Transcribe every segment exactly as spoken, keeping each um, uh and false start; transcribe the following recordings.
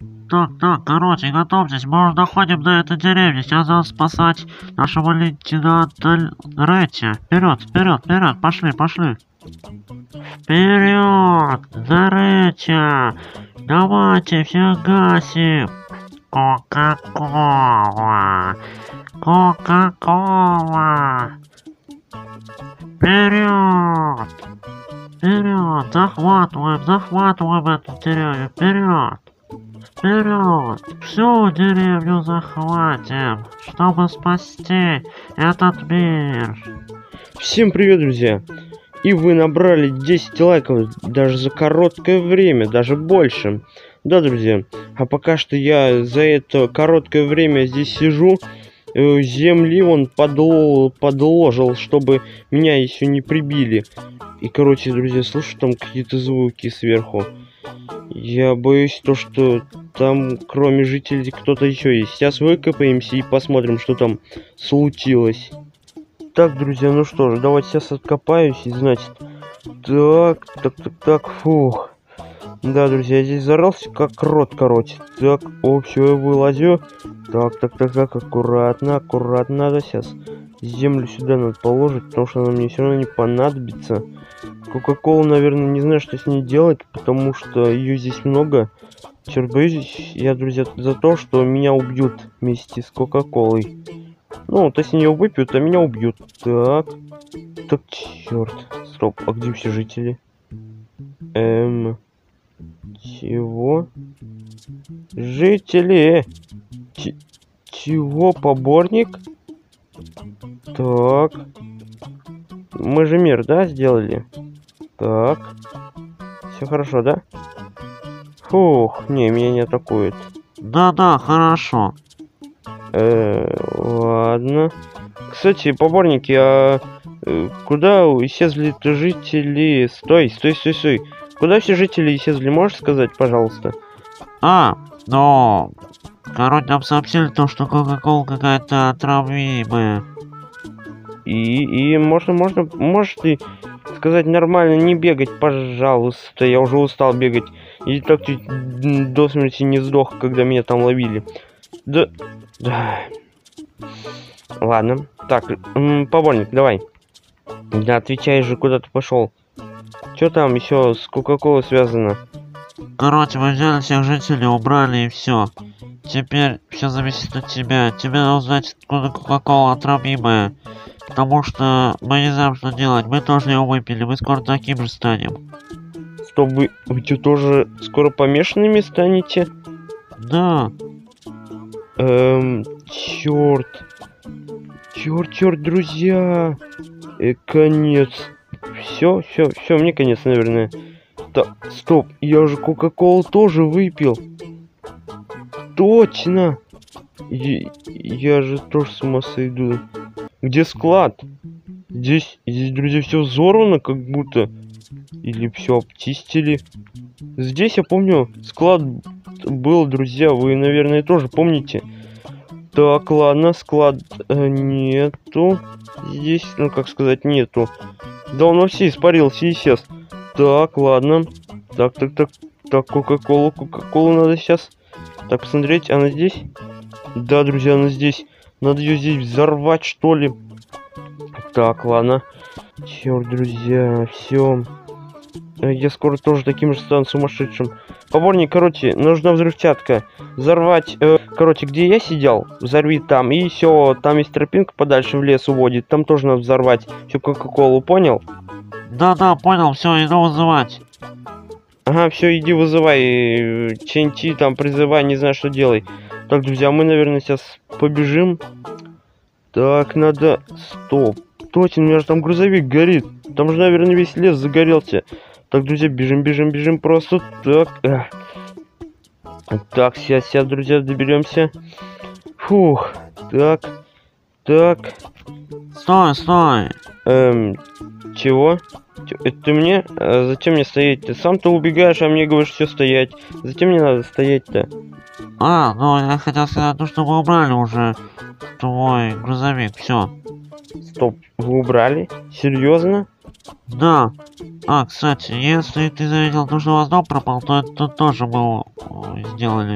Так, так, короче, готовьтесь, мы уже доходим до этой деревни. Сейчас надо спасать нашего лейтенанта Ретти. Вперед, вперед, вперед, пошли, пошли. Вперед, за Ретти! Давайте, все гасим! Кока-кола! Кока-кола! Вперед! Вперед! Захватываем, захватываем эту деревню! Вперед! Вперед! Всю деревню захватим, чтобы спасти этот мир! Всем привет, друзья! И вы набрали десять лайков даже за короткое время, даже больше. Да, друзья, а пока что я за это короткое время здесь сижу, э, земли он подло подложил, чтобы меня еще не прибили. И, короче, друзья, слышу там какие-то звуки сверху. Я боюсь то, что там кроме жителей кто-то еще есть. Сейчас выкопаемся и посмотрим, что там случилось. Так, друзья, ну что же, давайте сейчас откопаюсь, и значит, так, так, так, так, фух. Да, друзья, я здесь зарался как крот, короче. Так, о, все, я вылазю. Так, так, так, так, аккуратно, аккуратно надо сейчас. Землю сюда надо положить, потому что она мне все равно не понадобится. Кока-колу, наверное, не знаю, что с ней делать, потому что ее здесь много. Черт, боюсь я, друзья, за то, что меня убьют вместе с Кока-колой. Ну, то есть они ее выпьют, а меня убьют. Так. Так, черт. Стоп, а где все жители? Эм... Чего? Жители! Ч чего, поборник? Так. Мы же мир, да, сделали? Так. Все хорошо, да? Фух, не, меня не атакуют. Да-да, хорошо. Э, ладно. Кстати, поборники, а э, куда исчезли-то жители? Стой, стой, стой, стой. Куда все жители исчезли, можешь сказать, пожалуйста? А, ну... Короче, нам сообщили то, что Кока-кола какая-то отравимая. И, и можно, можно, можешь ты сказать нормально, не бегать, пожалуйста. Я уже устал бегать. И так чуть до смерти не сдох, когда меня там ловили. Да... Да. Ладно. Так, поборник, давай. Да, отвечай же, куда ты пошел. Что там еще с Кока-колой связано? Короче, мы взяли всех жителей, убрали и все. Теперь все зависит от тебя. Тебе надо узнать, откуда Кока-кола отравимая. Потому что мы не знаем, что делать. Мы тоже ее выпили. Мы скоро таким же станем. Что, вы, вы что, тоже скоро помешанными станете? Да. Эм, черт. Черт, черт, друзья. Э, конец. Все, все, все, мне конец, наверное. Так, стоп, я же Кока-колу тоже выпил. Точно. Я, я же тоже с ума сойду. Где склад? Здесь, здесь, друзья, все взорвано, как будто. Или все обчистили. Здесь, я помню, склад был, друзья. Вы, наверное, тоже помните. Так, ладно, склад э, нету. Здесь, ну, как сказать, нету. Да он вообще испарился и исчез. Так, ладно. Так, так, так. Так, Кока-колу, Кока-колу надо сейчас. Так, посмотреть, она здесь? Да, друзья, она здесь. Надо ее здесь взорвать, что ли. Так, ладно. Черт, друзья, все. Я скоро тоже таким же стану сумасшедшим. Поборник, короче, нужна взрывчатка. Взорвать, э, короче, где я сидел, взорви там. И все, там есть тропинка подальше в лес уводит. Там тоже надо взорвать всю Кока-колу, понял? Да-да, понял, все, иду вызывать. Ага, все, иди вызывай. Ченти там призывай, не знаю, что делай. Так, друзья, мы, наверное, сейчас побежим. Так, надо... Стоп. Точно, у меня же там грузовик горит. Там же, наверное, весь лес загорелся. Так, друзья, бежим, бежим, бежим просто. Так. Эх. Так, сейчас, сейчас, друзья, доберемся. Фух. Так. Так. Стой, стой. Эм, чего? Это ты мне? А зачем мне стоять? Ты сам-то убегаешь, а мне говоришь все стоять. Зачем мне надо стоять-то? А, ну я хотел сказать, ну что вы убрали уже твой грузовик, все. Стоп, вы убрали? Серьезно? Да. А, кстати, если ты заметил, то, что у вас дом пропал, то это тоже мы э, сделали.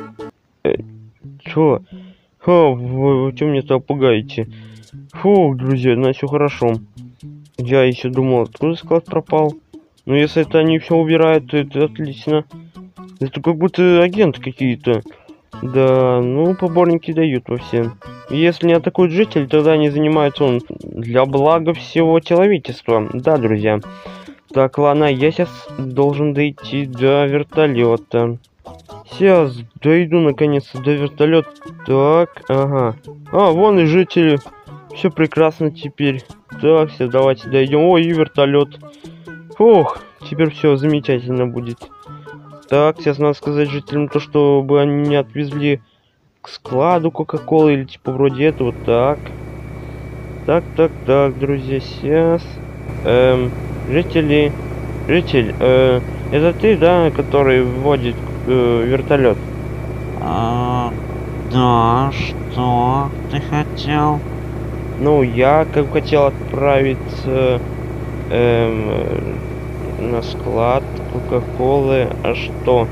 Чё? Ха, вы, вы чё мне то пугаете? Фу, друзья, значит, все хорошо. Я еще думал, откуда склад пропал. Но если это они все убирают, то это отлично. Это как будто агенты какие-то. Да, ну, поборники дают во всем. Если не атакуют жителей, тогда они занимаются он для блага всего человечества. Да, друзья. Так, ладно, я сейчас должен дойти до вертолета. Сейчас дойду наконец-то до вертолета. Так, ага. А, вон и жители. Все прекрасно теперь. Так, все, давайте дойдем. Ой, и вертолет. Фух, теперь все замечательно будет. Так, сейчас надо сказать жителям то, чтобы они не отвезли к складу Кока-Колы или типа вроде этого. Так. Так, так, так, друзья, сейчас. Эм, жители. Житель, э, это ты, да, который вводит э, вертолет? А, да, что ты хотел? Ну, я как бы хотел отправиться эм, на склад Кока-Колы. А что?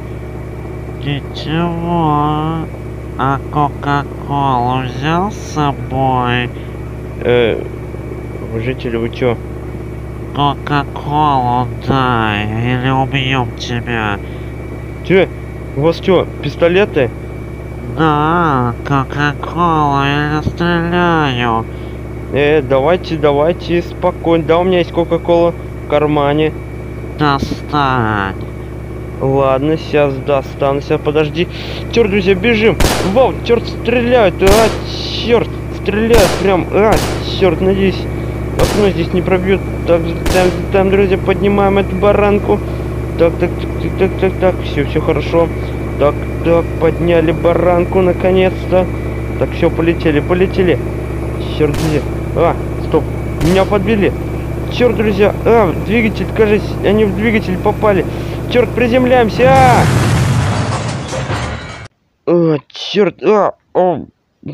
Ничего. А Кока-Колу взял с собой? Э, жители, вы чё? Кока-Колу дай, или убьем тебя. Чё? У вас чё, пистолеты? Да, Кока-Колу, я стреляю. Э, давайте, давайте, спокойно. Да, у меня есть Кока-Кола в кармане. Достань. Ладно, сейчас достану, сейчас подожди. Черт, друзья, бежим. Вау, черт, стреляют. А, черт, стреляют прям. А, черт, надеюсь, окно здесь не пробьют. Так, там, там, друзья, поднимаем эту баранку. Так, так, так, так, так, так, все, все хорошо. Так, так, подняли баранку, наконец-то. Так, все, полетели, полетели. Черт, друзья. А, стоп, меня подбили. Черт, друзья. А, двигатель, кажется, они в двигатель попали. Черт, приземляемся! А! А, черт! А! О!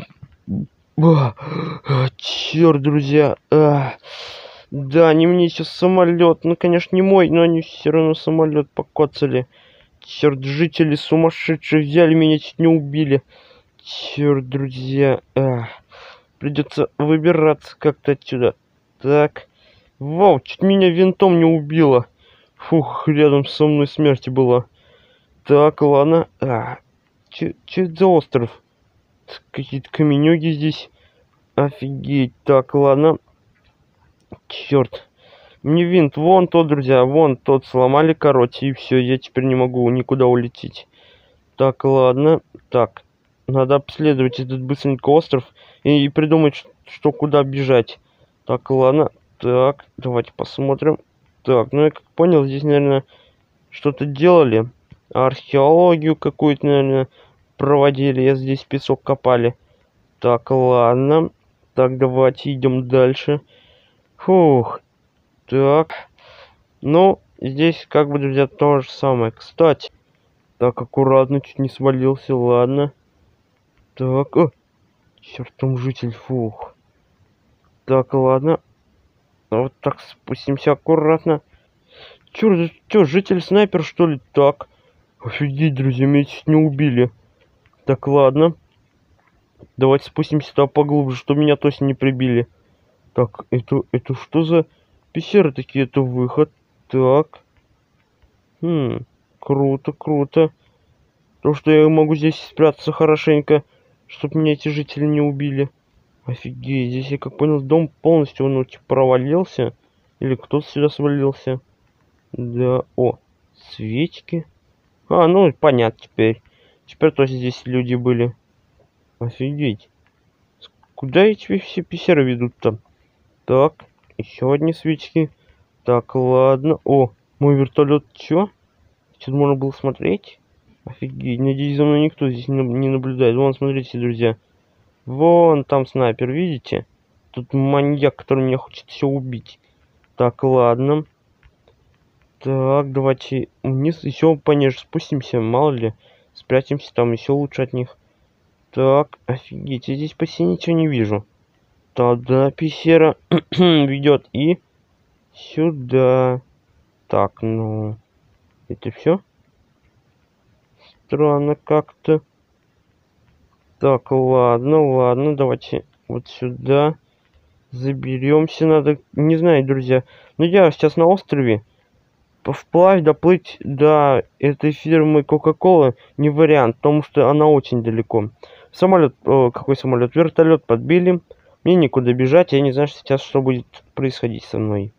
А! А, черт, друзья! А! Да, они мне сейчас самолет. Ну, конечно, не мой, но они все равно самолет покоцали. Черт, жители сумасшедшие взяли меня, чуть не убили. Черт, друзья. А! Придется выбираться как-то отсюда. Так. Вау, чуть меня винтом не убило. Фух, рядом со мной смерть была. Так, ладно. А, че, че это за остров? Какие-то каменюги здесь. Офигеть. Так, ладно. Черт. Мне винт. Вон тот, друзья. Вон тот сломали, короче. И все, я теперь не могу никуда улететь. Так, ладно. Так. Надо обследовать этот быстренько остров. И, и придумать, что куда бежать. Так, ладно. Так, давайте посмотрим. Так, ну я как понял, здесь, наверное, что-то делали. Археологию какую-то, наверное, проводили. Я здесь песок копали. Так, ладно. Так, давайте идем дальше. Фух. Так. Ну, здесь, как бы, друзья, то же самое. Кстати. Так, аккуратно, чуть не свалился. Ладно. Так. О! Черт, там житель. Фух. Так, ладно. Вот так спустимся аккуратно. Чё, чё, житель-снайпер, что ли? Так. Офигеть, друзья, меня чуть не убили. Так, ладно. Давайте спустимся туда поглубже, чтобы меня точно не прибили. Так, это, это что за пещеры такие? Это выход. Так. Хм, круто, круто. То, что я могу здесь спрятаться хорошенько, чтобы меня эти жители не убили. Офигеть, здесь, я как понял, дом полностью, ну, типа, провалился. Или кто-то сюда свалился. Да, о, свечки. А, ну, понятно теперь. Теперь тоже здесь люди были. Офигеть. Куда эти все пещеры ведут-то? Так, еще одни свечки. Так, ладно. О, мой вертолет, чё? Что-то можно было смотреть? Офигеть, надеюсь, за мной никто здесь не наблюдает. Вон, смотрите, друзья. Вон там снайпер, видите? Тут маньяк, который меня хочет все убить. Так, ладно. Так, давайте вниз еще пониже спустимся, мало ли. Спрячемся там еще лучше от них. Так, офигеть, я здесь почти ничего не вижу. Тогда пещера ведет и... Сюда. Так, ну... Это все? Странно как-то. Так, ладно, ладно, давайте вот сюда заберемся. Надо, не знаю, друзья. Но я сейчас на острове. Вплавь доплыть до этой фирмы Кока-Кола не вариант, потому что она очень далеко. Самолет, о, какой самолет? Вертолет подбили. Мне некуда бежать, я не знаю сейчас, что будет происходить со мной.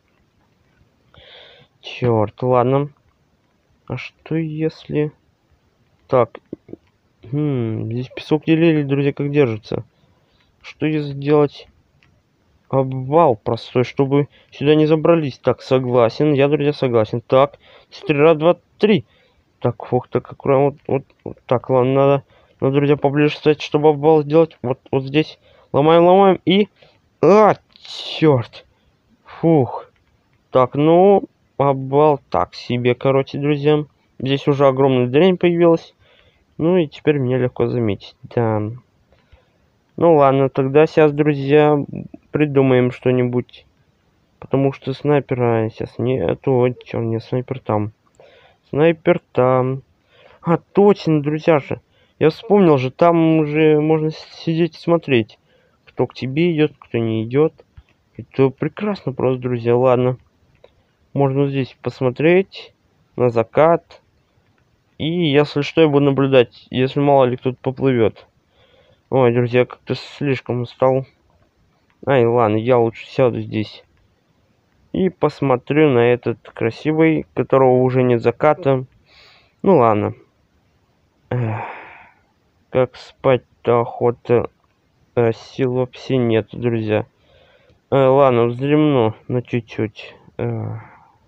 Черт, ладно. А что если... Так. Хм, здесь песок не друзья, как держится. Что если сделать обвал простой, чтобы сюда не забрались? Так, согласен. Я, друзья, согласен. Так, четыре, раз, два, три. Так, фух, так аккуратно. Вот, вот, вот. Так, ладно, надо, надо, друзья, поближе стать, чтобы обвал сделать. Вот, вот здесь. Ломаем, ломаем и... А, черт. Фух. Так, ну, обвал так себе, короче, друзья. Здесь уже огромная дрянь появилась. Ну и теперь меня легко заметить. Да. Ну ладно, тогда сейчас, друзья, придумаем что-нибудь. Потому что снайпера сейчас нету. Чё, не снайпер там. Снайпер там. А, точно, друзья же. Я вспомнил же, там уже можно сидеть и смотреть. Кто к тебе идет, кто не идет. Это прекрасно просто, друзья. Ладно. Можно здесь посмотреть на закат. И если что, я буду наблюдать, если мало ли кто-то поплывет. Ой, друзья, как-то слишком устал. Ай, ладно, я лучше сяду здесь. И посмотрю на этот красивый, которого уже нет заката. Ну ладно. Эх, как спать-то охота. А, сил вообще нет, друзья. А, ладно, вздремну на чуть-чуть. А.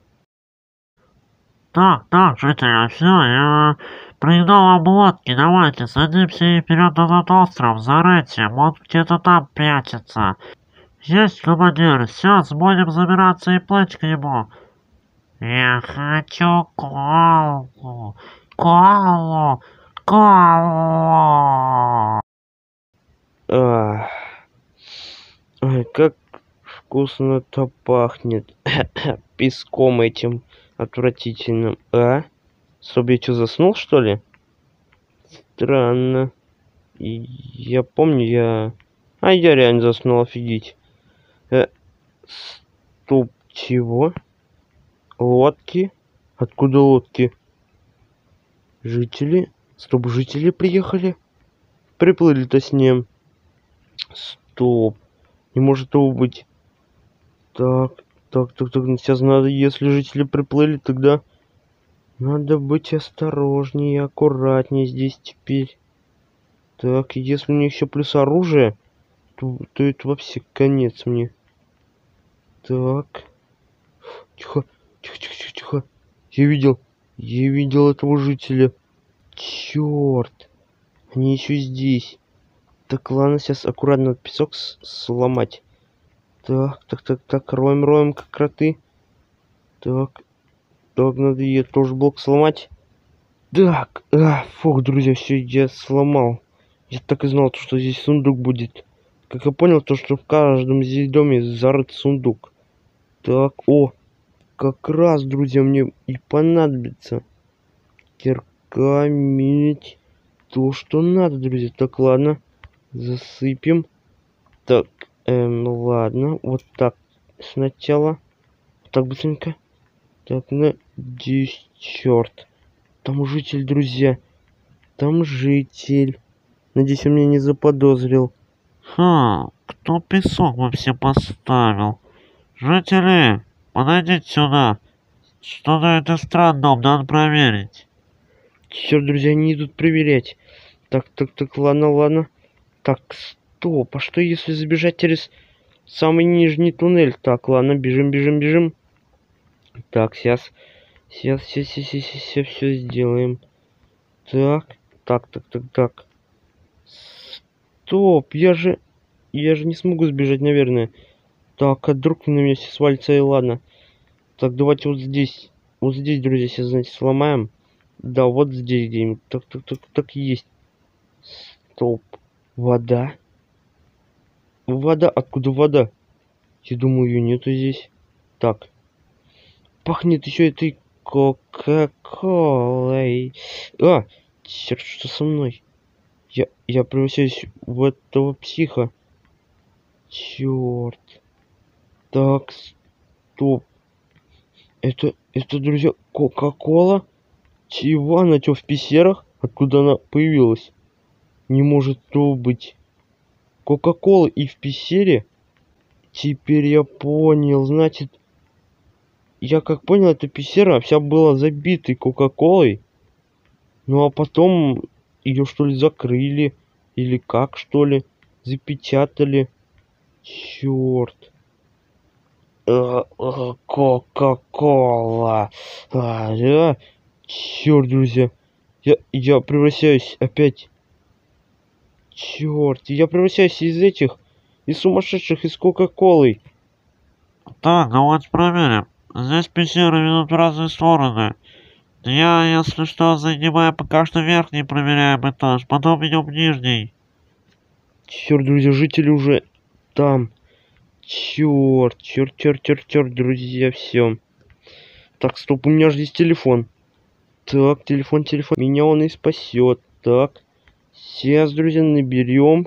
Так, так, жители, все, я пригнал вам лодки, давайте, садимся и вперед на тот остров, зарыйте, он где-то там прячется. Есть, командир, сейчас будем забираться и плыть к нему. Я хочу колу, колу, колу. Ах. Ой, как вкусно-то пахнет песком этим отвратительным. А? Чтобы я что, заснул, что ли? Странно. И я помню, я... А, я реально заснул, офигеть. Э, стоп, чего? Лодки? Откуда лодки? Жители? Стоп, жители приехали? Приплыли-то с ним. Стоп. Не может того быть. Так, так, так, так. Сейчас надо, если жители приплыли, тогда надо быть осторожнее, аккуратнее здесь теперь. Так, если у них еще плюс оружие, то, то это вообще конец мне. Так. Тихо, тихо, тихо, тихо, тихо. Я видел, я видел этого жителя. Черт. Они еще здесь. Так, ладно, сейчас аккуратно песок сломать. Так, так, так, так, роем, роем, как кроты. Так, так, надо ее тоже блок сломать. Так, а, фух, друзья, все, я сломал. Я так и знал, что здесь сундук будет. Как я понял, то, что в каждом здесь доме зарыт сундук. Так, о, как раз, друзья, мне и понадобится. Кирка, медь, то, что надо, друзья. Так, ладно, засыпем. Так, эм, ладно, вот так сначала. Так, быстренько. Так, надеюсь, черт. Там житель, друзья. Там житель. Надеюсь, он меня не заподозрил. Ха, кто песок вообще поставил? Жители, подойдите сюда. Что-то это странно, надо проверить. Черт, друзья, они идут проверять. Так, так, так, ладно, ладно. Так, стоп, а что если забежать через самый нижний туннель? Так, ладно, бежим, бежим, бежим. Так, сейчас, сейчас, сейчас, сейчас, сейчас, сейчас все сделаем. Так, так, так, так, так. Стоп, я же, я же не смогу сбежать, наверное. Так, а вдруг на меня сейчас свалится, и ладно. Так, давайте вот здесь, вот здесь, друзья, сейчас, знаете, сломаем. Да, вот здесь где-нибудь. Так, так, так, так и есть. Стоп. Вода? Вода? Откуда вода? Я думаю, ее нету здесь. Так. пахнет еще этой кока-колой. А, черт, что со мной? Я, я превращаюсь в этого психа. Черт. Так, стоп. Это, это, друзья, кока-кола? Чего она что, в пещерах? Откуда она появилась? Не может то быть. Кока-кола и в пещере? Теперь я понял. Значит, я как понял, эта пещера вся была забитой кока-колой. Ну а потом ее что ли закрыли? Или как что ли? Запечатали? Черт. Кока-кола. А, да? Черт, друзья. Я, я превращаюсь опять. Черт, я превращаюсь из этих, из сумасшедших, из кока-колы. Так, давайте проверим. Здесь пещеры ведут в разные стороны. Я, если что, занимаю пока что верхний, проверяем этаж, потом идем в нижний. Черт, друзья, жители уже там. Черт, черт, черт, черт, черт, друзья, все. Так, стоп, у меня же здесь телефон. Так, телефон, телефон. Меня он и спасет. Так. Сейчас, друзья, наберем.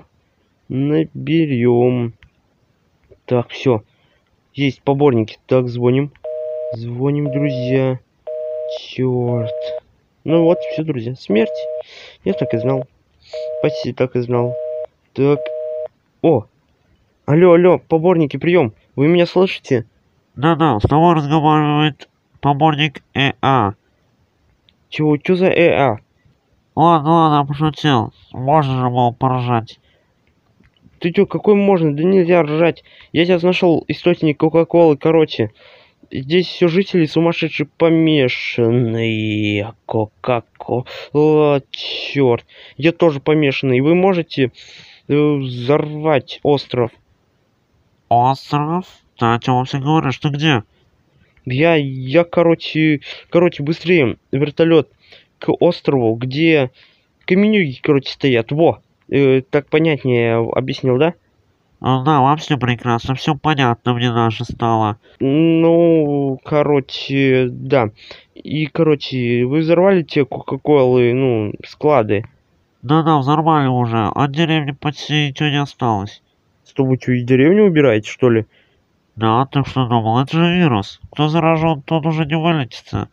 Наберем. Так, все. Есть поборники. Так, звоним. Звоним, друзья. Черт. Ну вот, все, друзья. Смерть. Я так и знал. Почти так и знал. Так. О! Алло, алло, поборники, прием. Вы меня слышите? Да-да, с тобой разговаривает поборник ЭА. Чего, что за ЭА? Ладно, ладно, пошутил. Можно же было поржать. Ты чё, какой можно? Да нельзя ржать. Я сейчас нашел источник Кока-Колы, короче. Здесь все жители сумасшедшие помешанные. Кока-Кола, черт. Я тоже помешанный. Вы можете э, взорвать остров? Остров? Ты о чем вообще говоришь? Ты где? Я, я, короче, короче, быстрее вертолет к острову, где каменюги, короче, стоят. Во, э, так понятнее объяснил, да? А, да, вообще прекрасно, все понятно мне даже стало. Ну, короче, да. И, короче, вы взорвали те Кока-Колы, ну, склады. Да-да, взорвали уже, от деревни почти ничего не осталось. Что вы что, из деревни убираете, что ли? Да, ты что думал, это же вирус. Кто заражен, тот уже не вылечится.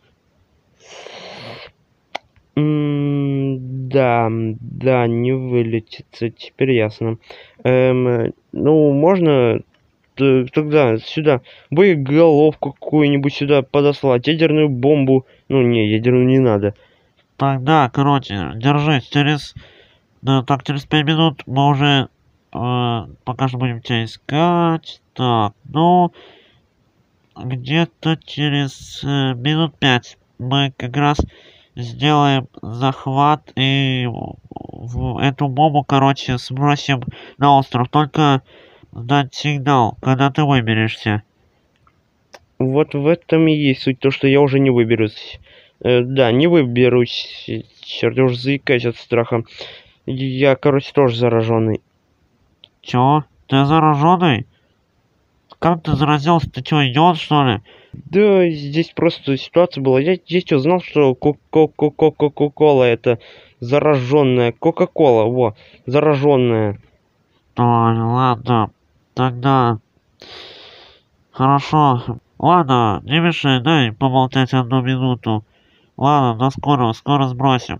М, да, да, не вылечится, теперь ясно. Эм, ну, можно т- тогда сюда боеголовку какую-нибудь сюда подослать, ядерную бомбу. Ну, не, ядерную не надо. Тогда, короче, держись, через... Да, так, через пять минут мы уже... Э, пока что будем тебя искать. Так, ну... Где-то через э, минут пять мы как раз сделаем захват и в эту бомбу, короче, сбросим на остров. Только дать сигнал, когда ты выберешься. Вот в этом и есть суть, то, что я уже не выберусь. Э, да, не выберусь. Черт, я уже заикаюсь от страха. Я, короче, тоже зараженный. Чё? Ты зараженный? Как ты заразился? Ты чё, идиот, что ли? Да, здесь просто ситуация была. Я здесь что, знал, что Кока-Кола это зараженная. Кока-Кола, во, зараженная. Ой, ладно. Тогда... Хорошо. Ладно, не мешай, дай поболтать одну минуту. Ладно, до скорого, скоро сбросим.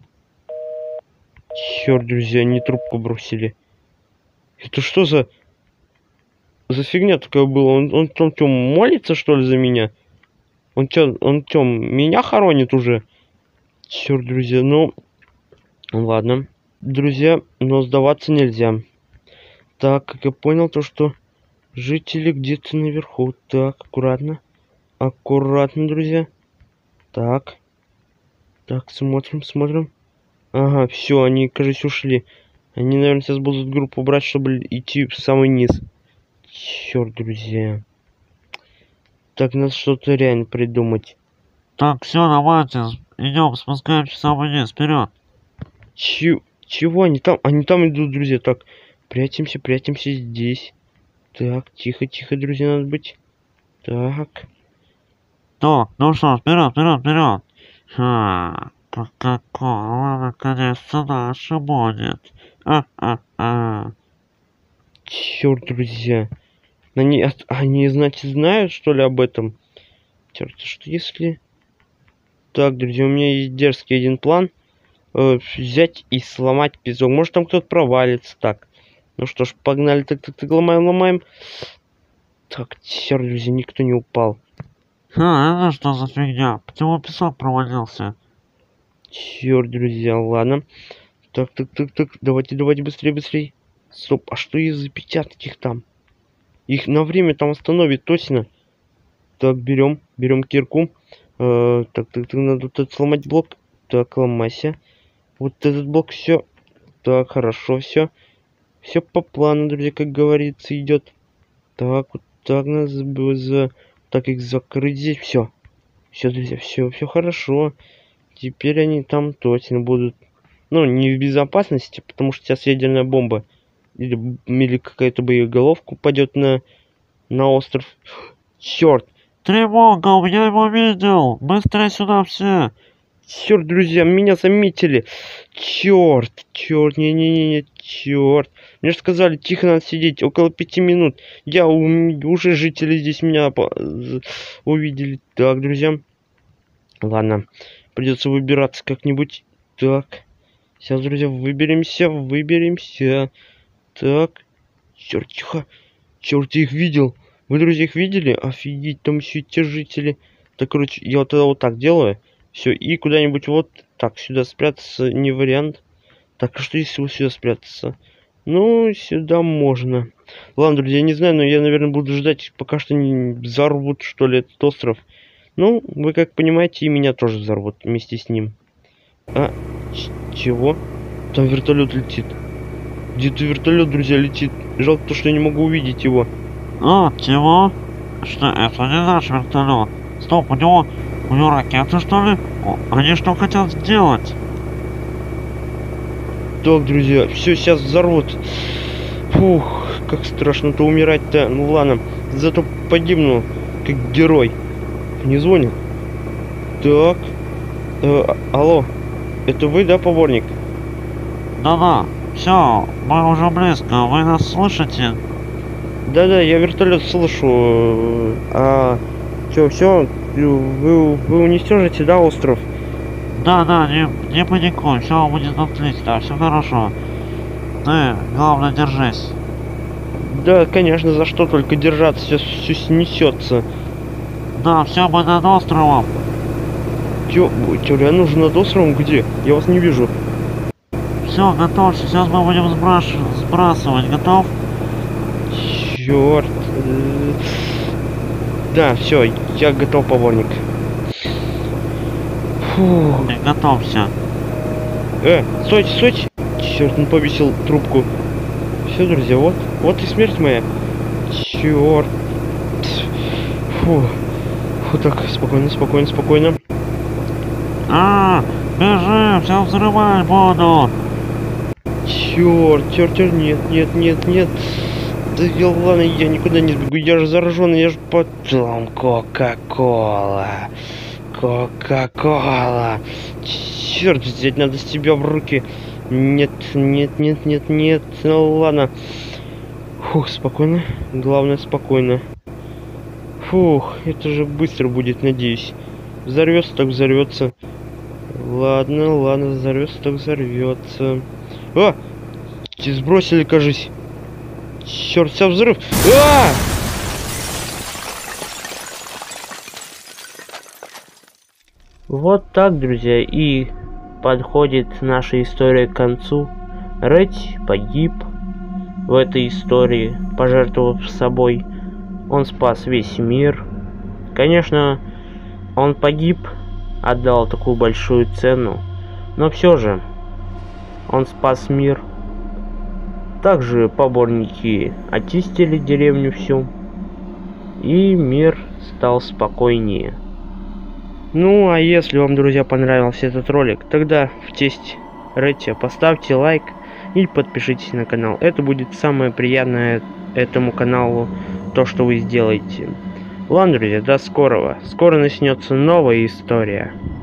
Черт, друзья, они трубку бросили. Это что за... За фигня такая была? Он, он, он что, молится, что ли, за меня? Он что, он что, меня хоронит уже? Черт, друзья, ну... Ладно. Друзья, но сдаваться нельзя. Так, как я понял, то что жители где-то наверху. Так, аккуратно. Аккуратно, друзья. Так. Так, смотрим, смотрим. Ага, все, они, кажется, ушли. Они, наверное, сейчас будут группу брать, чтобы идти в самый низ. Черт, друзья. Так, надо что-то реально придумать. Так, все, давайте, идем, спускаемся в самый низ, вперед. Че... Чего они там? Они там идут, друзья. Так, прячемся, прячемся здесь. Так, тихо, тихо, друзья, надо быть. Так. Так, ну что, вперед, вперед, вперед. Ха, Кока-кола наконец-то наша будет. А-а-а. Черт, друзья. Они, от- они, значит, знают, что ли, об этом? Черт, что если... Так, друзья, у меня есть дерзкий один план. Э, взять и сломать песок. Может, там кто-то провалится. Так. Ну что ж, погнали. Так, так, так, ломаем, ломаем. Так, черт, друзья, никто не упал. Ха, это что за фигня? Почему песок провалился? Черт, друзья, ладно. Так, так, так, так. Давайте, давайте, быстрее, быстрее. Стоп, а что из-за пятятки их там? Их на время там остановит, точно. Так, берем, берем кирку. Э, так, так, так, надо вот этот сломать блок. Так, ломайся. Вот этот блок, все. Так, хорошо, все. Все по плану, друзья, как говорится, идет. Так, вот так надо было за... Так их закрыть здесь. Все. Все, друзья, все, все хорошо. Теперь они там точно будут. Ну, не в безопасности, потому что сейчас ядерная бомба. Или, или какая-то боеголовка упадет на, на остров. Черт! Тревога, я его видел! Быстрее сюда все! Черт, друзья, меня заметили. Черт, черт, не-не-не, черт. Мне же сказали, тихо надо сидеть, около пяти минут. Я у, уже жители здесь меня по, увидели. Так, друзья. Ладно, придется выбираться как-нибудь. Так, сейчас, друзья, выберемся, выберемся. Так, черт, тихо. Черт, я их видел. Вы, друзья, их видели? Офигеть, там еще те жители. Так, короче, я вот тогда вот так делаю. Все, и куда-нибудь вот так сюда спрятаться не вариант. Так, а что если вот сюда спрятаться? Ну, сюда можно. Ладно, друзья, я не знаю, но я, наверное, буду ждать, пока что не взорвут, что ли, этот остров. Ну, вы как понимаете, и меня тоже взорвут вместе с ним. А, чего? Там вертолет летит. Где-то вертолет, друзья, летит. Жалко то, что я не могу увидеть его. А, чего? Что, это не наш вертолет. Стоп, у него... У него ракеты, что ли? О, они что хотят сделать? Так, друзья, все, сейчас взорвут. Фух, как страшно-то умирать-то. Ну ладно, зато погибну, как герой. Не звонит? Так. Э, алло, это вы, да, поборник? Да-да, все, мы уже близко, вы нас слышите? Да-да, я вертолет слышу. А, все, все, вы, вы уничтожите, да, остров? Да-да, не, не паникуй, все будет отлично, все хорошо. Ты, главное, держись. Да, конечно, за что только держаться, сейчас все снесется. Да, все, мы над островом. Чё, чё, реально уже над островом? Где? Я вас не вижу. Все, готовься, сейчас мы будем сбраш... сбрасывать, готов? Черт. Да, все, я готов, поборник. Фух. Ты готовься. Э, стойте, стойте. Черт, он повесил трубку. Все, друзья, вот, вот и смерть моя. Черт. Фу. Фу, так, спокойно, спокойно, спокойно. А, бежим, все взрывать буду. Черт, черт, черт, нет, нет, нет, нет. Да я, ладно, я никуда не сбегу, я же заражен, я же потом Кока-кола. Кока-кола. Черт, взять надо с тебя в руки. Нет, нет, нет, нет, нет. Ну ладно. Фух, спокойно. Главное, спокойно. Фух, это же быстро будет, надеюсь. Взорвется, так взорвется. Ладно, ладно, взорвется, так взорвется. А! Сбросили, кажись. Черт, вся взрыв. А! Вот так, друзья, и подходит наша история к концу. Редди погиб в этой истории, пожертвовав собой. Он спас весь мир. Конечно, он погиб, отдал такую большую цену, но все же он спас мир. Также поборники очистили деревню всю, и мир стал спокойнее. Ну, а если вам, друзья, понравился этот ролик, тогда в честь Редди поставьте лайк и подпишитесь на канал. Это будет самое приятное этому каналу, то, что вы сделаете. Ладно, друзья, до скорого. Скоро начнется новая история.